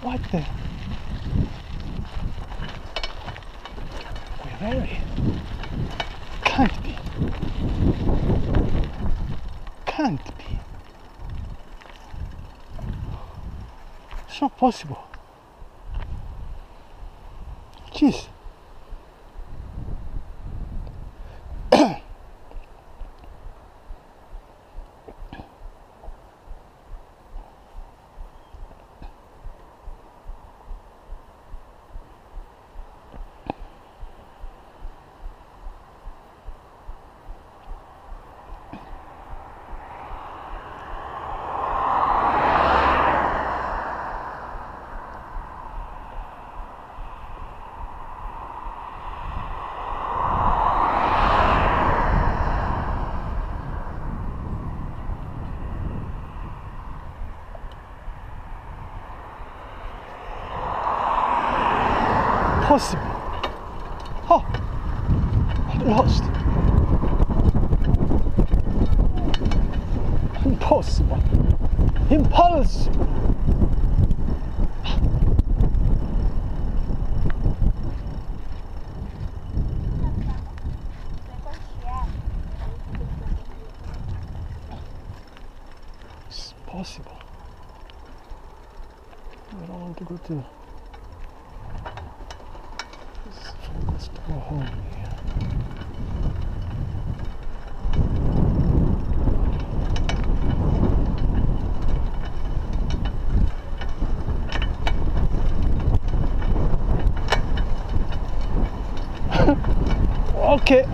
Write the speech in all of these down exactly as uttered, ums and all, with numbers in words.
What the? Ngwerere? Can't be. Can't be. It's not possible. Jeez. Possible. Oh, I'm lost. Impossible. Impossible. It's possible. I don't want to go to. Let's go home here. Okay.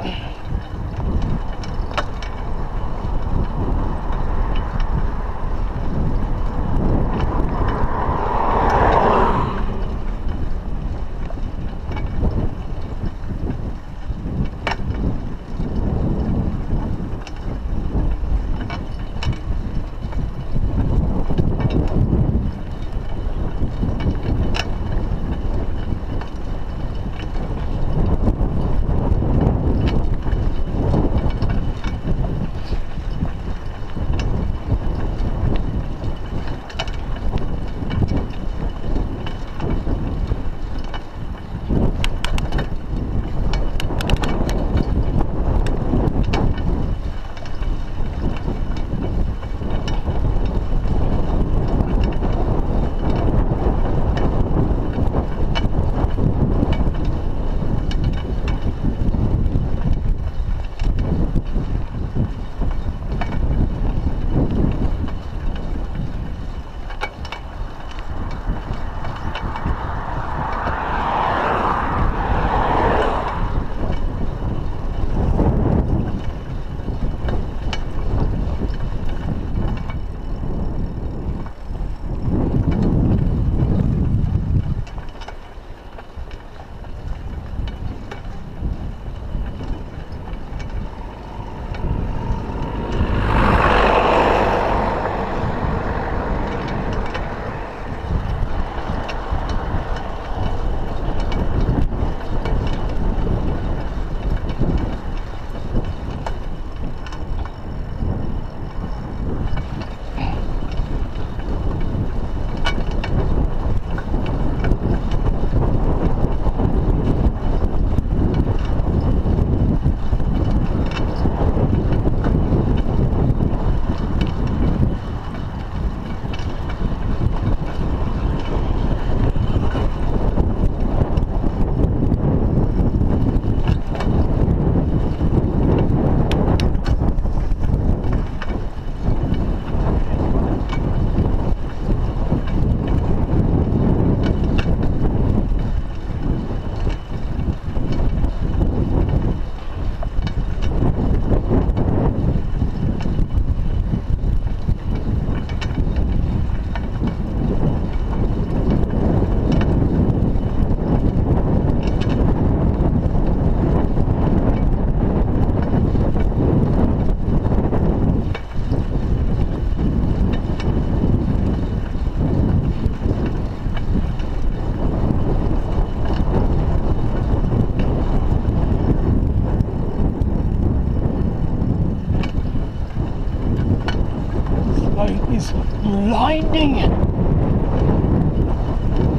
light is blinding.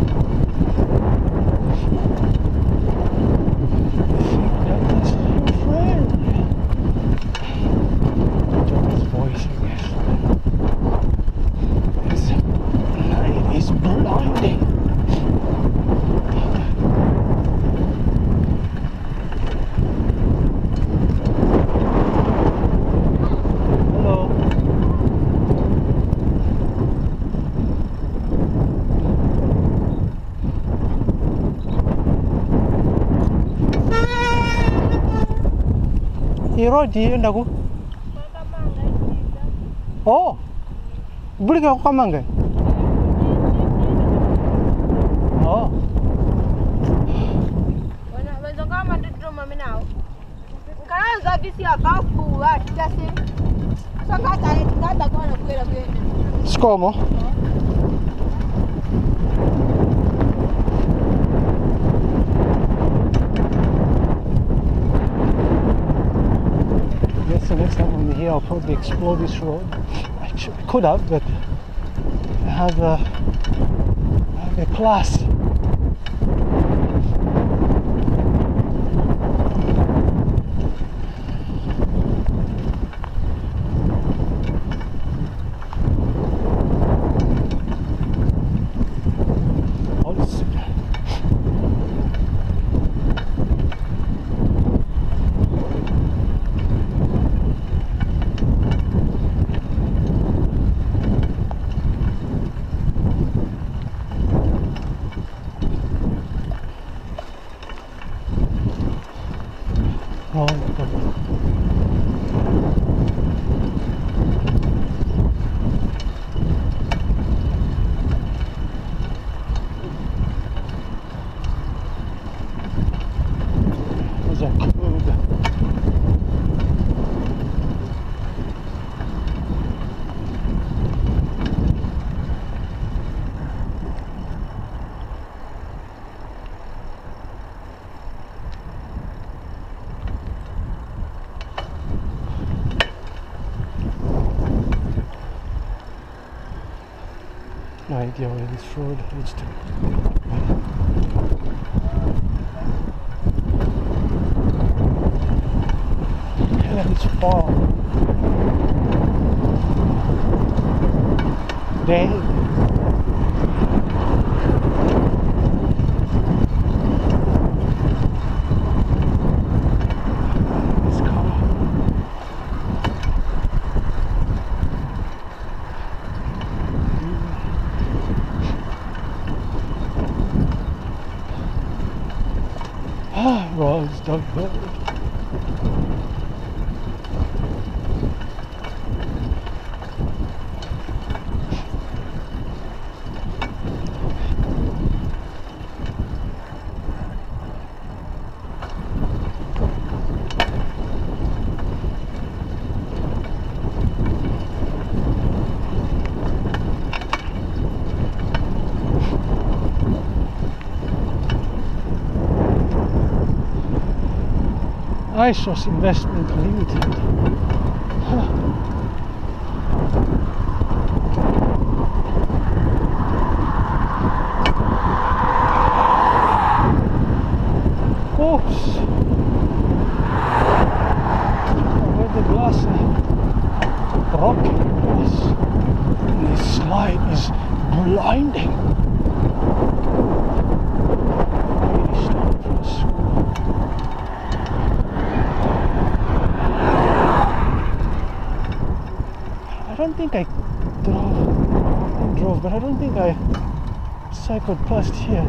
이 로디 한다고? 어, beli kau kamang ke? Oh. Wana wenzo kama ndio mama nao. Kaanza bisi akafu ati kasi. Saka tare tikata kwa na kwela kwenda. Scomo? Guess the next time I'm here I'll probably explore this road. Actually, I could have, but I have a, I have a class. Oh, God. There's a curve. No idea where this road leads to. Hell, it's far. Dang. This car. Ah, roads don't hurt. ISOS Investment Limited. Huh. Oops. Where the glass broken was. This light is blinding. Really started from school. I don't think I drove, I drove, but I don't think I cycled past here.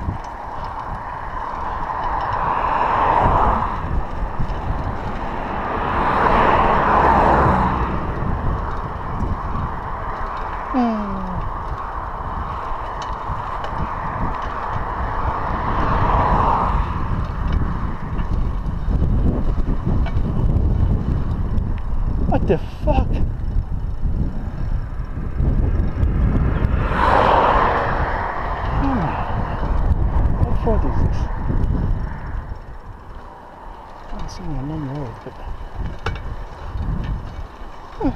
What the fuck? What road is this? I'm seeing a main road, but... Huh.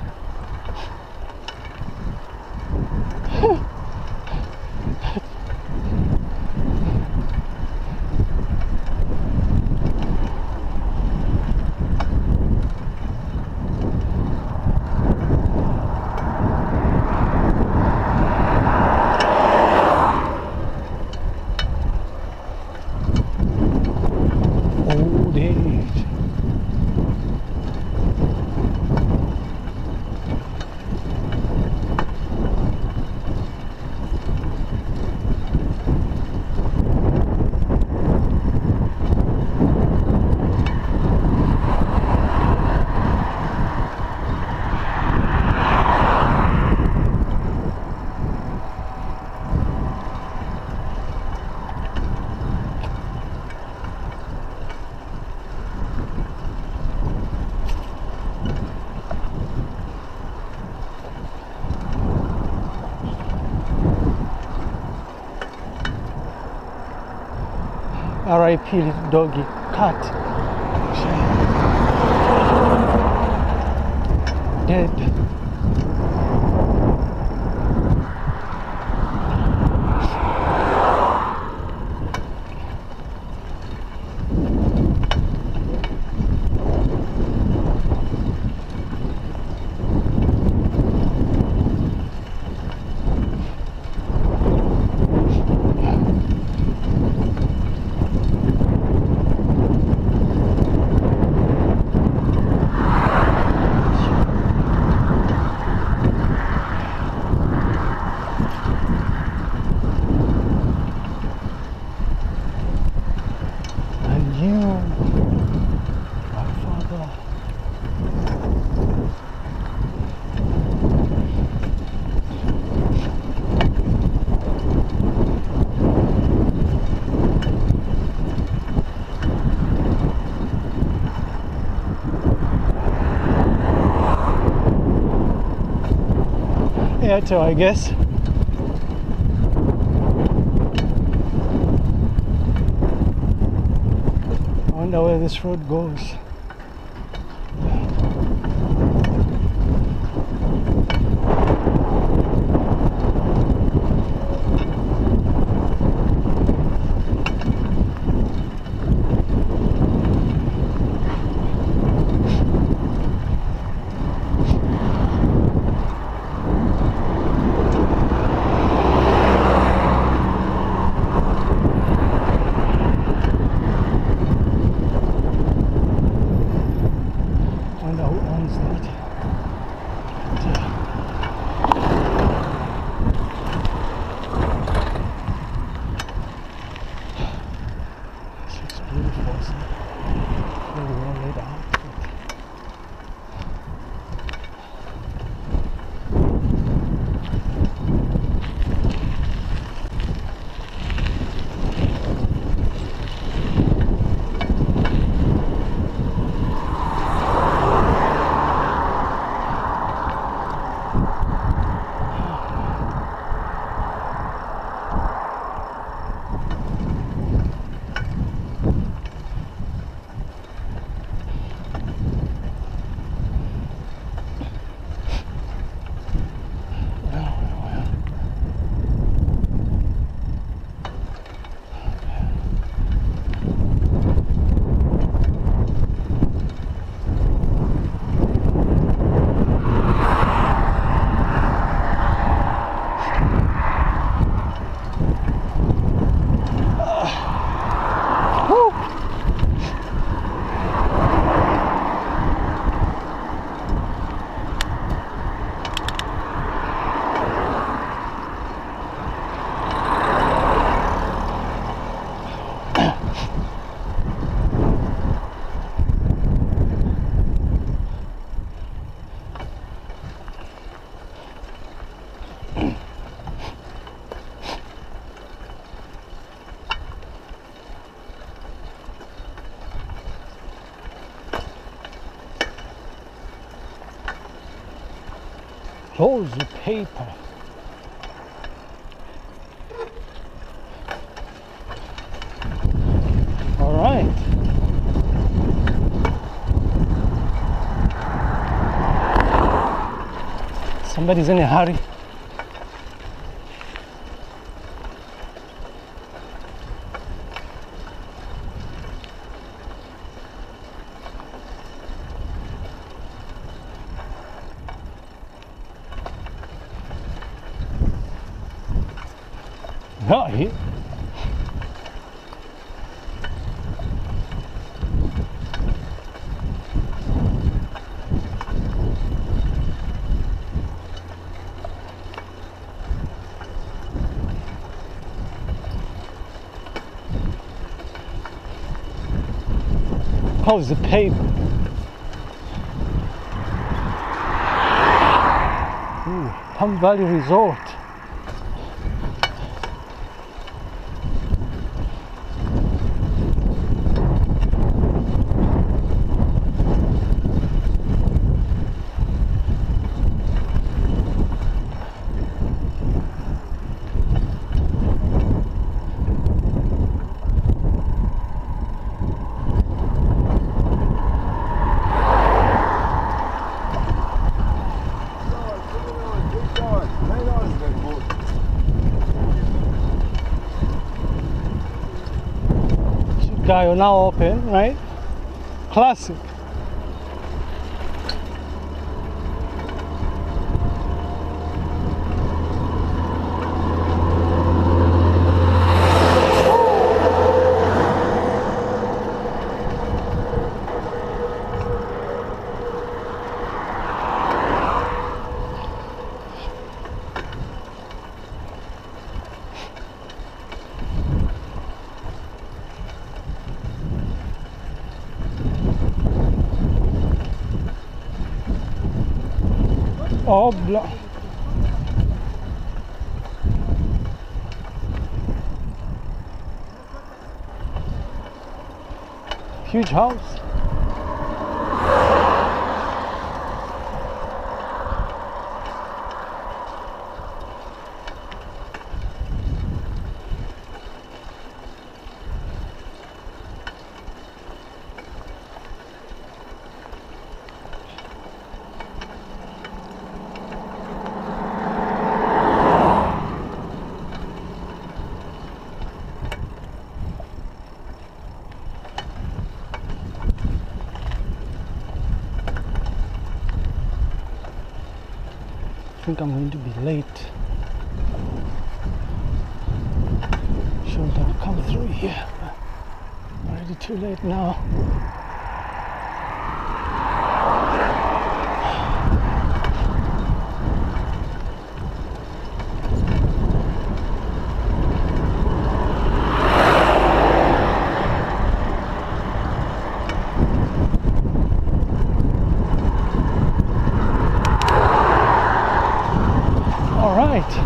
R I P doggy, cat. Dead. Airtel, I guess. I wonder where this road goes. Loads of paper. All right. Somebody's in a hurry. Not here. How's the paper? Ooh, Palm Valley Resort. Guy are now open, right? Classic. Oh, blah. Huge house. I think I'm going to be late. Shouldn't have come through here. Already too late now. All right.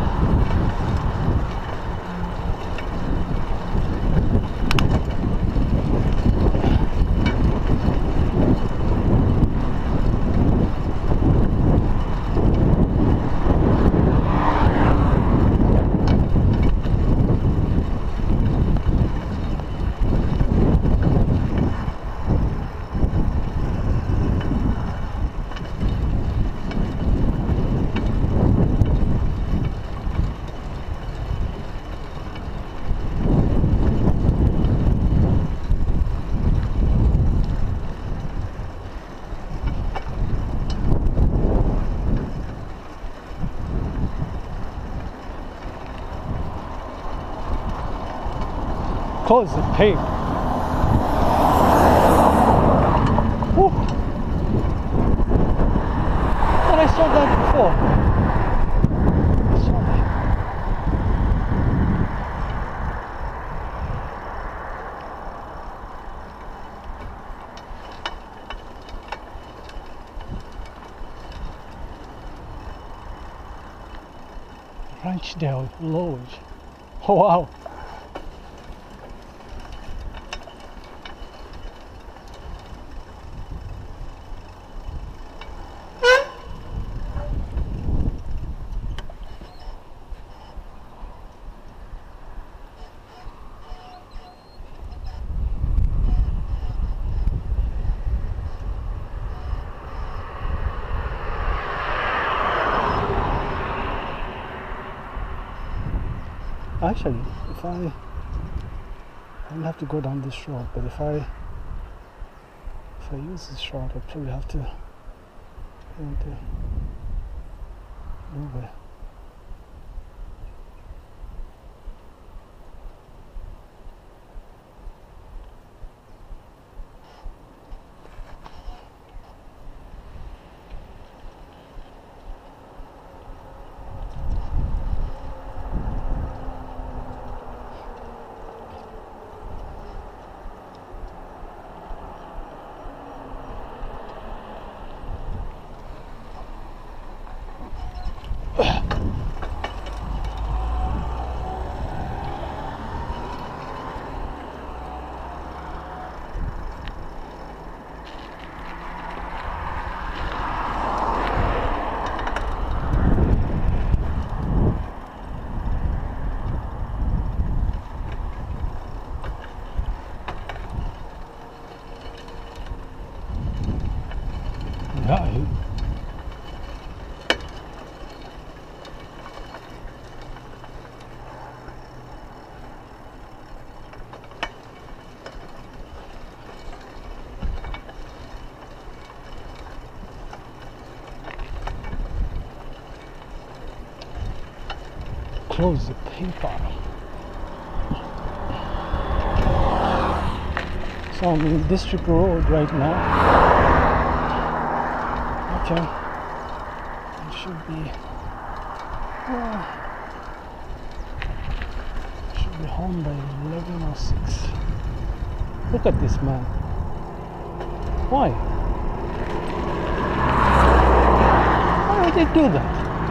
Close the tape. Woo. But I saw that before. I saw that. Ranchdale Lodge. Oh wow. Actually, if I, I don't have to go down this road, but if I, if I use this road, I probably have to, have to move it. close the paper. So I'm in District Road right now. Okay, it should be uh, should be home by eleven or six. Look at this man. Why? Why would they do that?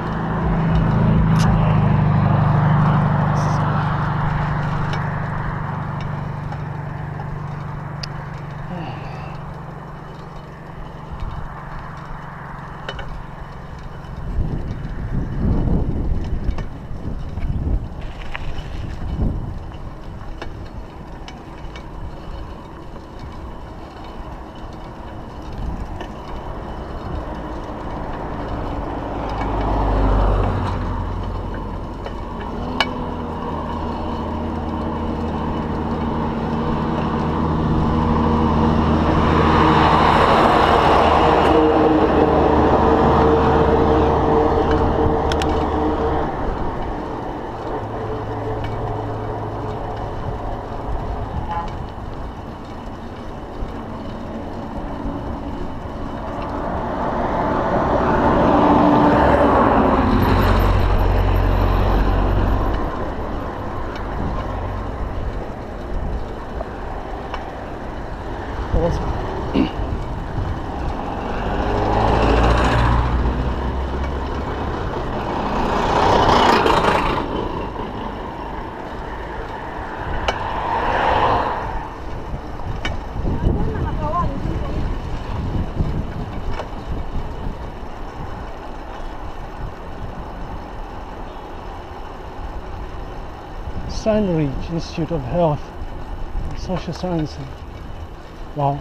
Sandridge Institute of Health and Social Sciences. Wow.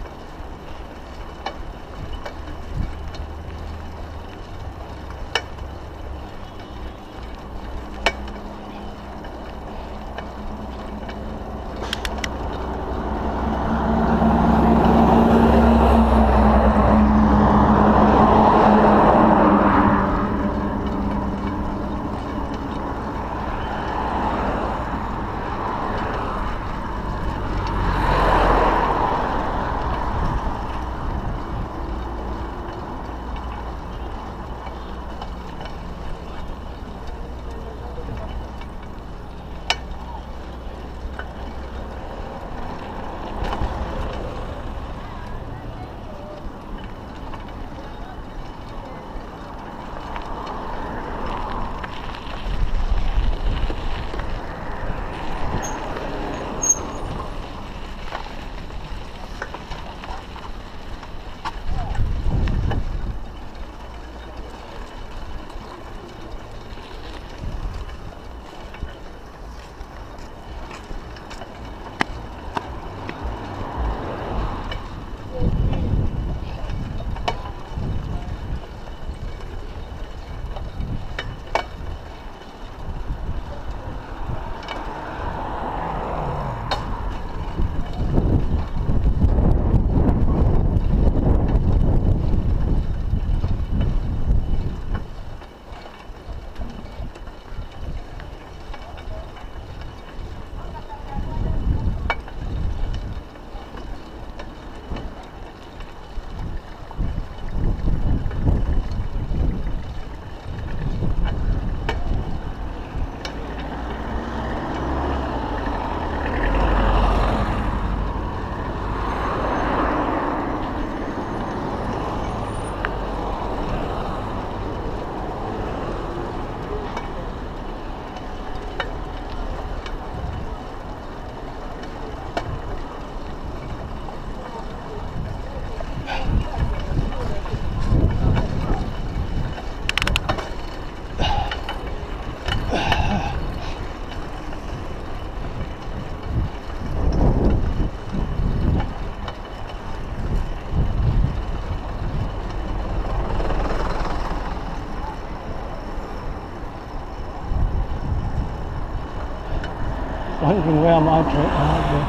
Wondering where I'm at right now.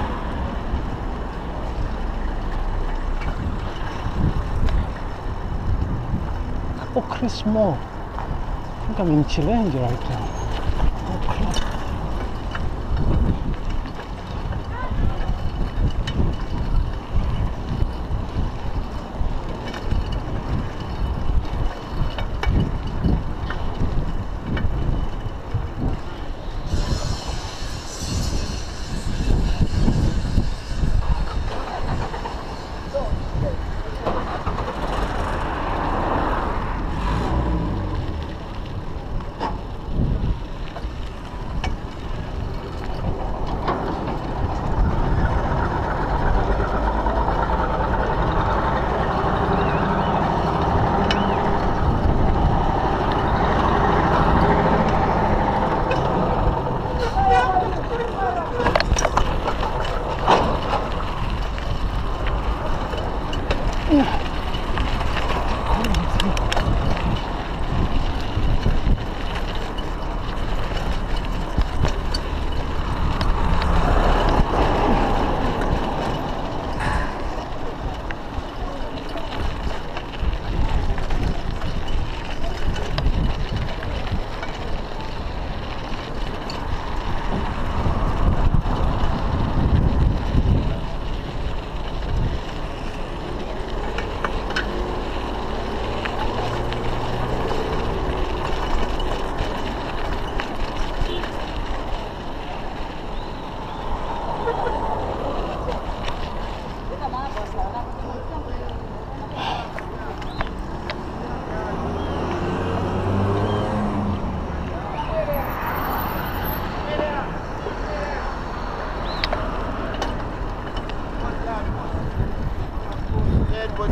Oh, Chris Moore. I think I'm in Challenge right now. Oh, crap.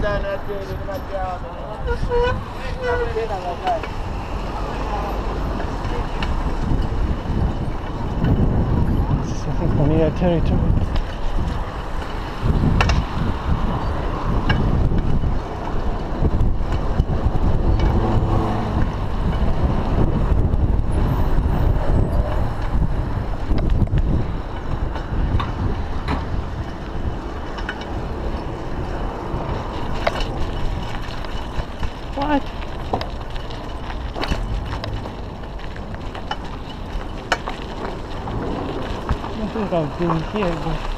This is, I think, Bonita territory. What? I think I've been here, but